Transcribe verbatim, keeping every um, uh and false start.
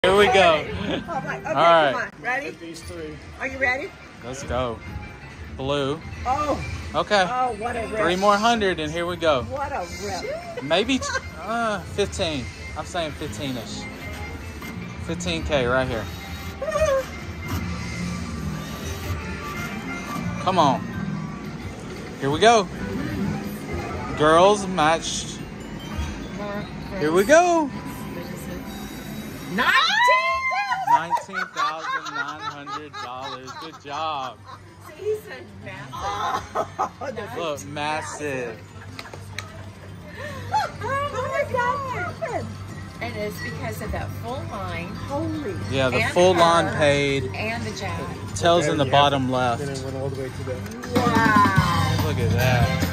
Here we go. Oh my, okay, All right. come on. Ready? These three. Are you ready? Let's go. Blue. Oh. Okay. Oh, what a rip. Three more hundred and here we go. What a rip. Maybe uh, fifteen. I'm saying fifteen-ish. fifteen K right here. Come on. Here we go. Girls matched. Here we go. nineteen thousand nine hundred dollars. Good job. He said massive. Look, massive. Oh my God. And it's because of that full line. Holy. Yeah, the And full her. line paid. And the jack. Tells in the Yeah, bottom Then left. it went all the way to the. Wow. Look at that.